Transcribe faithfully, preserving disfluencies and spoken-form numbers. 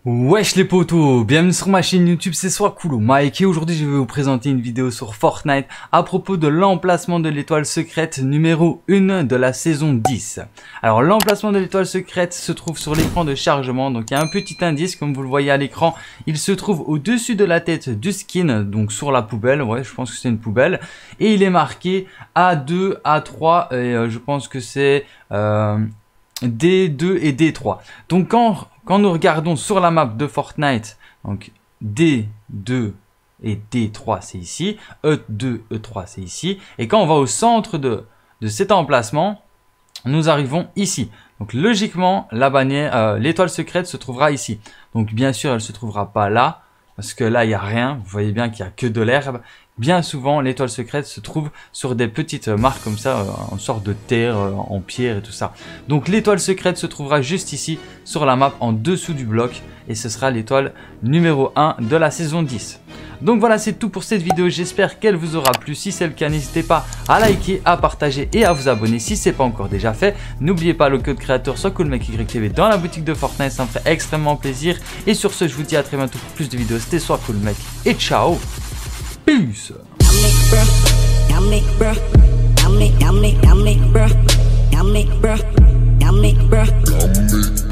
Wesh les potos, bienvenue sur ma chaîne YouTube, c'est Swacoolo Mike et aujourd'hui je vais vous présenter une vidéo sur Fortnite à propos de l'emplacement de l'étoile secrète numéro un de la saison dix. Alors l'emplacement de l'étoile secrète se trouve sur l'écran de chargement, donc il y a un petit indice comme vous le voyez à l'écran, il se trouve au-dessus de la tête du skin, donc sur la poubelle, ouais je pense que c'est une poubelle, et il est marqué A deux, A trois et euh, je pense que c'est euh, D deux et D trois. Donc quand Quand nous regardons sur la map de Fortnite, donc D deux et D trois c'est ici, E deux, E trois c'est ici, et quand on va au centre de, de cet emplacement, nous arrivons ici. Donc logiquement, la bannière, euh, l'étoile secrète se trouvera ici. Donc bien sûr, elle ne se trouvera pas là, parce que là il n'y a rien, vous voyez bien qu'il n'y a que de l'herbe. Bien souvent, l'étoile secrète se trouve sur des petites marques comme ça, euh, en sorte de terre, euh, en pierre et tout ça. Donc l'étoile secrète se trouvera juste ici, sur la map, en dessous du bloc. Et ce sera l'étoile numéro un de la saison dix. Donc voilà, c'est tout pour cette vidéo. J'espère qu'elle vous aura plu. Si c'est le cas, n'hésitez pas à liker, à partager et à vous abonner si ce n'est pas encore déjà fait. N'oubliez pas le code créateur SwaCooloMec dans la boutique de Fortnite, ça me ferait extrêmement plaisir. Et sur ce, je vous dis à très bientôt pour plus de vidéos. C'était Swacoolo et ciao. Peace. Yummy, bruh. Yummy, yummy, yummy, bruh. Yummy, bruh. Yummy, bruh.